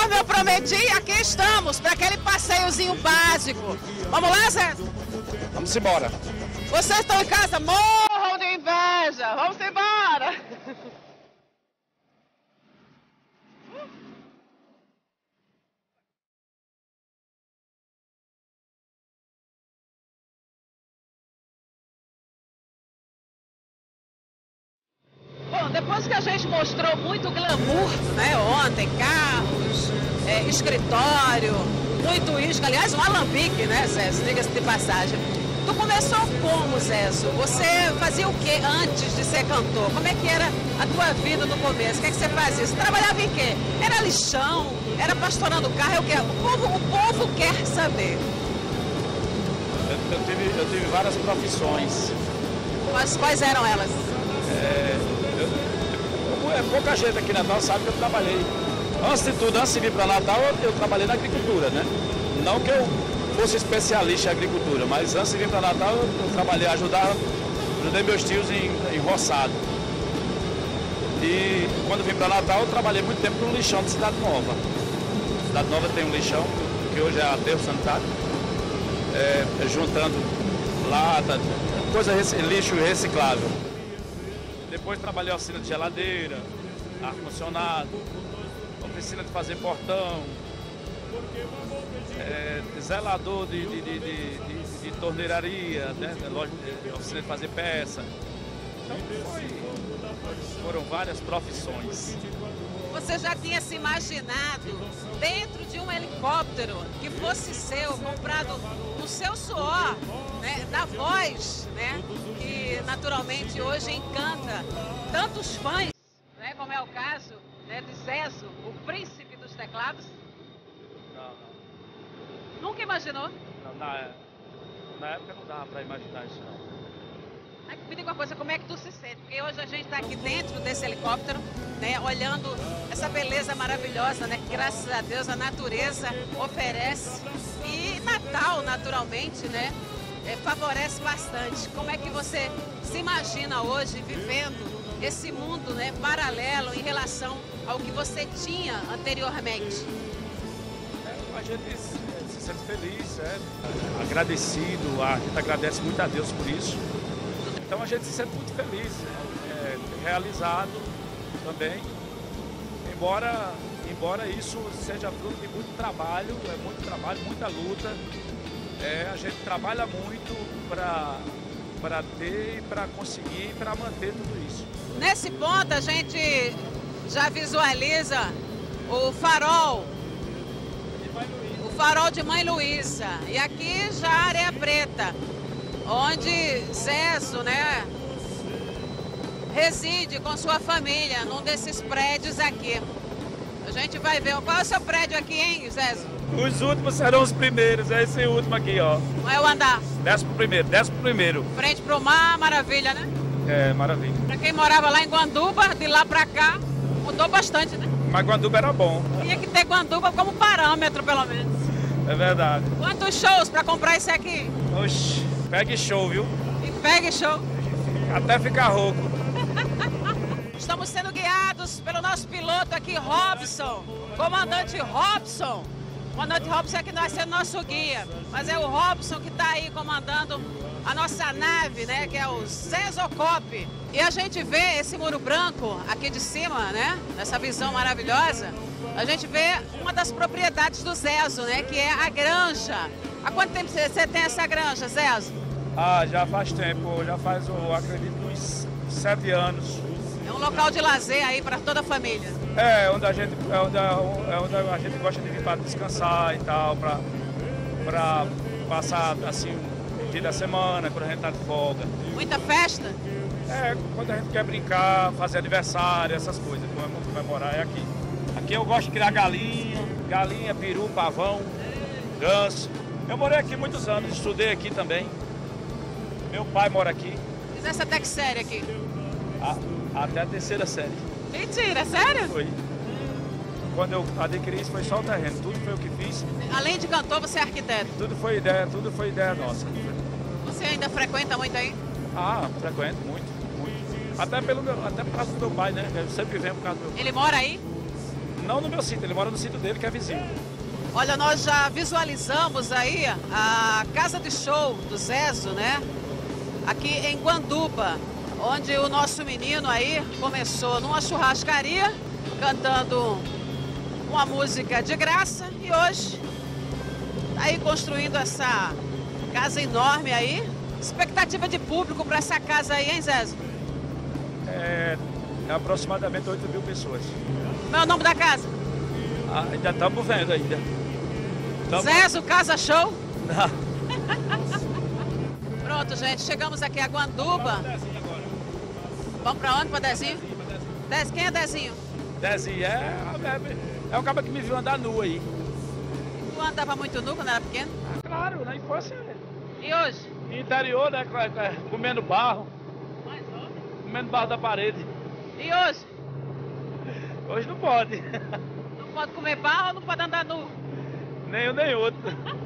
Conforme eu prometi, aqui estamos, para aquele passeiozinho básico. Vamos lá, Zé? Vamos embora. Vocês estão em casa, morram de inveja. Vamos embora. Bom, depois que a gente mostrou muito glamour, né, ontem, carros, escritório, muito uísque, aliás, um alambique, né, Zézo, diga-se de passagem. Tu começou como, Zézo? Você fazia o que antes de ser cantor? Como é que era a tua vida no começo? O que é que você fazia? Você trabalhava em quê? Era lixão? Era pastorando carro? É o quê? O povo quer saber. Eu tive várias profissões. Quais eram elas? Pouca gente aqui em Natal sabe que eu trabalhei. Antes de tudo, antes de vir para Natal, eu trabalhei na agricultura, né? Não que eu fosse especialista em agricultura, mas antes de vir para Natal, eu trabalhei, ajudei meus tios em roçado. E quando vim para Natal, eu trabalhei muito tempo no lixão de Cidade Nova. Cidade Nova tem um lixão, que hoje é aterro sanitário, juntando lata, lixo reciclável. Depois trabalhei em oficina de geladeira, ar-condicionado, oficina de fazer portão, zelador de torneiraria, né, oficina de fazer peça. Então foram várias profissões. Você já tinha se imaginado dentro de um helicóptero que fosse seu, comprado no seu suor, né, da voz, né, que naturalmente hoje encanta tantos fãs, né, como é o caso, né, de Zezo, o príncipe dos teclados? Não. Nunca imaginou? Não, na época não dava para imaginar isso, não. Me diga uma coisa, como é que tu se sente? Porque hoje a gente está aqui dentro desse helicóptero, né, olhando essa beleza maravilhosa, né, que graças a Deus a natureza oferece. E Natal, naturalmente, né, favorece bastante. Como é que você se imagina hoje vivendo esse mundo, né, paralelo em relação ao que você tinha anteriormente? A gente se sente feliz, agradecido, a gente agradece muito a Deus por isso. Então a gente se sente muito feliz, realizado também, embora isso seja fruto de muito trabalho, muita luta. A gente trabalha muito para ter, para conseguir, para manter tudo isso. Nesse ponto a gente já visualiza o farol de Mãe Luísa, e aqui já a Areia Preta, onde Zezo, né, reside com sua família num desses prédios aqui. A gente vai ver. Qual é o seu prédio aqui, hein, Zezo? Os últimos serão os primeiros, é esse último aqui, ó. Qual é o andar? 11º. Frente pro mar, maravilha, né? É, maravilha. Pra quem morava lá em Guanduba, de lá pra cá, mudou bastante, né? Mas Guanduba era bom. Tinha que ter Guanduba como parâmetro, pelo menos. É verdade. Quantos shows pra comprar esse aqui? Oxi, pegue show, viu? E pegue show. Até ficar rouco. Estamos sendo guiados pelo nosso piloto aqui, Robson. Comandante Robson. O comandante Robson é que vai ser nosso guia. Mas é o Robson que está aí comandando a nossa nave, né? Que é o Zezocop. E a gente vê esse muro branco aqui de cima, né? Nessa visão maravilhosa. A gente vê uma das propriedades do Zezo, né? Que é a granja. Há quanto tempo você tem essa granja, Zezo? Ah, já faz tempo. Já faz, eu acredito, uns 7 anos. É um local de lazer aí para toda a família. Onde a gente gosta de vir para descansar e tal, para passar assim um dia da semana, quando a gente está de folga. Muita festa? Quando a gente quer brincar, fazer aniversário, essas coisas, comemorar é aqui. Aqui eu gosto de criar galinha, peru, pavão, ganso. Eu morei aqui muitos anos, estudei aqui também. Meu pai mora aqui. Fizesse até que série aqui? Até a 3ª série. Mentira, sério? Foi. Quando eu adquiri isso foi só o terreno, tudo foi eu que fiz. Além de cantor, você é arquiteto? Tudo foi ideia nossa. Você ainda frequenta muito aí? Frequento muito. Até por causa do meu pai, né? Eu sempre venho por causa do meu pai. Ele mora aí? Não no meu sítio, ele mora no sítio dele, que é vizinho. Olha, nós já visualizamos aí a casa de show do Zezo, né? Aqui em Guanduba, onde o nosso menino aí começou numa churrascaria, cantando uma música de graça e hoje tá aí construindo essa casa enorme aí. Expectativa de público para essa casa aí, hein, Zezo? É aproximadamente 8 mil pessoas. Qual é o nome da casa? Ainda estamos vendo ainda. Zezo Casa Show? Não. Pronto, gente, chegamos aqui a Guanduba. Vamos pra onde, pra Dezinho? Quem é Dezinho? Dezinho é o cara que me viu andar nu aí. Tu andava muito nu quando era pequeno? Claro, na infância. E hoje? Interior, né? Comendo barro. Comendo barro da parede. E hoje? Hoje não pode. Não pode comer barro ou não pode andar nu? Nem um nem outro.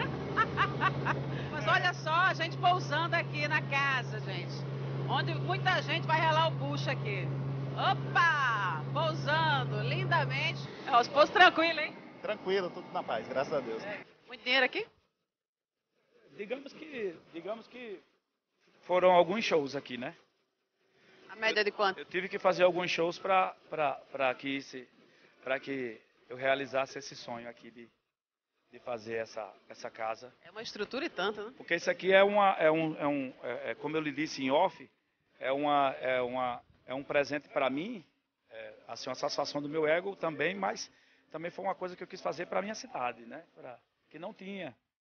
Mas olha só, a gente pousando aqui na casa, gente. Onde muita gente vai relar o bucho aqui. Opa! Pousando lindamente. É, os pousos tranquilos, hein? Tranquilo, tudo na paz, graças a Deus. Muito dinheiro aqui? Digamos que foram alguns shows aqui, né? A média de quanto? Eu tive que fazer alguns shows para que eu realizasse esse sonho aqui de fazer essa casa. É uma estrutura e tanto, né? Porque isso aqui como eu lhe disse em off, é um presente para mim, assim, uma satisfação do meu ego também, mas também foi uma coisa que eu quis fazer para a minha cidade, né? Que não tinha.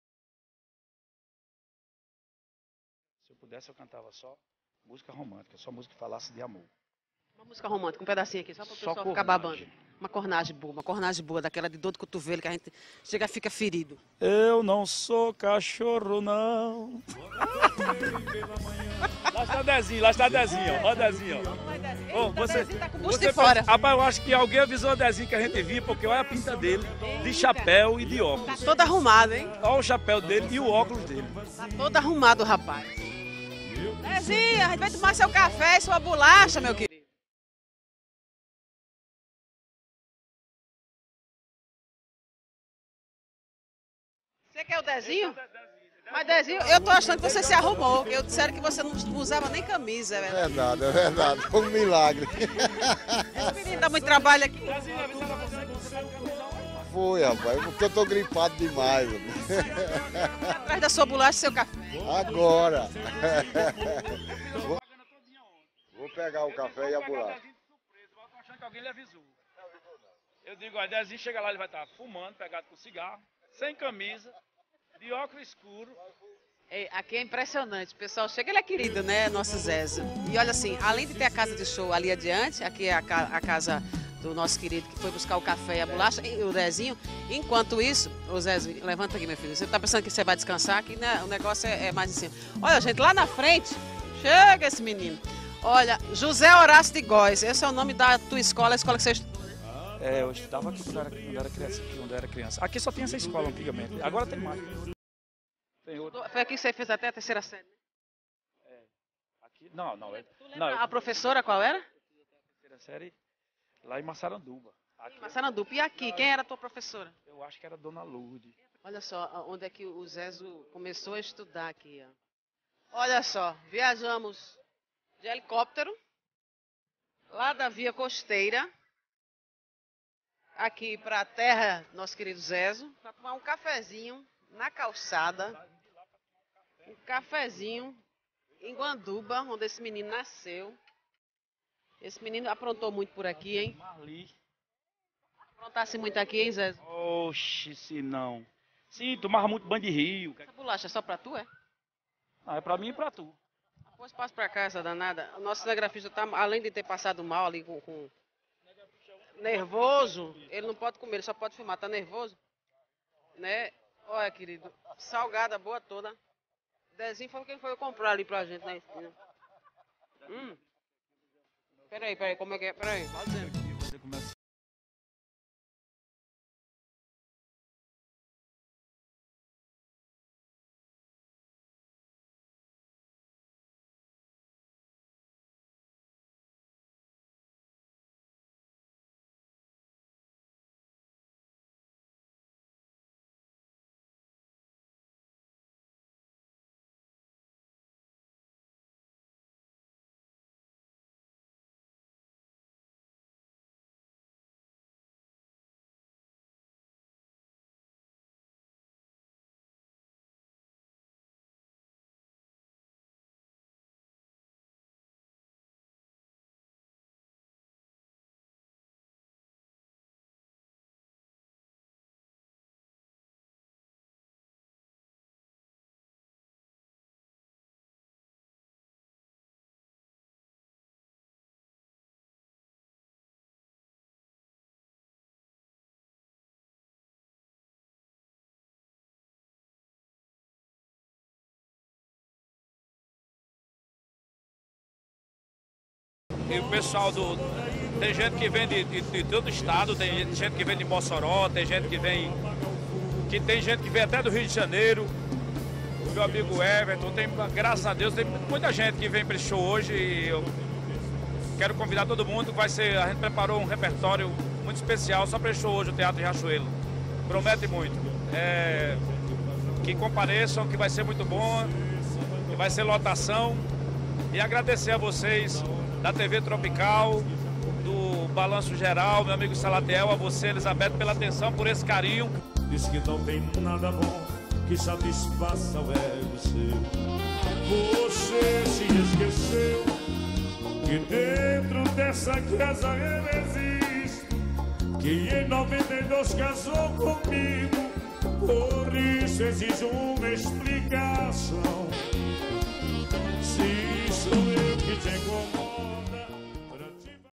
Se eu pudesse, eu cantava só música romântica, só música que falasse de amor. Uma música romântica, um pedacinho aqui, só para o pessoal cornagem. ficar babando. Uma cornagem boa, daquela de dor do cotovelo que a gente chega e fica ferido. Eu não sou cachorro, não. Lá está Dezinho, ó Dezinho. Ó, Dezinho tá com o busto de fora. Rapaz, eu acho que alguém avisou o Dezinho que a gente via, porque olha a pinta dele, de chapéu e de óculos. Tá todo arrumado, hein? Olha o chapéu dele e o óculos dele. Tá todo arrumado, rapaz. Dezinho, a gente vai tomar seu café e sua bolacha, meu querido. Você quer o Dezinho? Mas Dezinho, eu tô achando que você se arrumou. Eu disseram que você não usava nem camisa, é verdade? É verdade, foi um milagre. Esse menino dá muito trabalho aqui. Foi, rapaz, porque eu tô gripado demais. Atrás da sua bolacha e seu café. Agora. Vou pegar o café e a bolacha. Eu tô achando que alguém lhe avisou. Eu digo, ó, Dezinho chega lá, ele vai estar fumando, pegado com cigarro, sem camisa, de óculos escuro. Aqui é impressionante, o pessoal chega, ele é querido, né, nosso Zezo. E olha assim, além de ter a casa de show ali adiante, aqui é a casa do nosso querido que foi buscar o café e a bolacha, e o Zezinho. Enquanto isso, o Zezo, levanta aqui, meu filho, você tá pensando que você vai descansar, aqui né, o negócio é mais em cima. Olha, gente, lá na frente, chega esse menino. Olha, José Horácio de Góes, esse é o nome da tua escola, a escola que você estudou, né? Eu estudava aqui quando era criança. Aqui só tinha essa escola antigamente, agora tem mais. Tem outra. Foi aqui que você fez até a terceira série, né? Aqui, não. A professora qual era? Terceira série lá em Massaranduba. Aqui, Massaranduba. E aqui, quem era a tua professora? eu acho que era Dona Lourdes. Olha só, onde é que o Zezo começou a estudar aqui, ó. Olha só, viajamos de helicóptero, lá da via costeira, aqui para a terra do nosso querido Zezo, para tomar um cafezinho na calçada, um cafezinho em Guanduba, onde esse menino nasceu. Esse menino aprontou muito por aqui, hein? Marli. Aprontasse muito aqui, hein, Zezo? Oxe, se não. Sim, tomava muito banho de rio. Essa bolacha é só para tu, é? Não, é pra mim e pra tu. Depois passa para cá essa danada. O nosso cinegrafista, tá, além de ter passado mal ali com nervoso, ele não pode comer, ele só pode filmar. Tá nervoso? Né? Olha, querido, salgada boa toda. Dezinho foi quem foi comprar ali pra gente na esquina. Peraí, como é que é? Peraí, pode dizer. e o pessoal do... Tem gente que vem de todo o estado, tem gente que vem de Mossoró, tem gente que vem até do Rio de Janeiro. O meu amigo Everton, graças a Deus, tem muita gente que vem para esse show hoje e eu quero convidar todo mundo. A gente preparou um repertório muito especial só para esse show hoje, o Teatro Riachuelo. Promete muito. Que compareçam, que vai ser muito bom, que vai ser lotação. E agradecer a vocês da TV Tropical, do Balanço Geral, meu amigo Salatiel, a você, Elizabeth, pela atenção, por esse carinho. Diz que não tem nada bom que satisfaça o ego seu. Você se esqueceu que dentro dessa casa eu existo, que em 92 casou comigo, por isso exijo uma explicação. Se sou eu que te incomoda,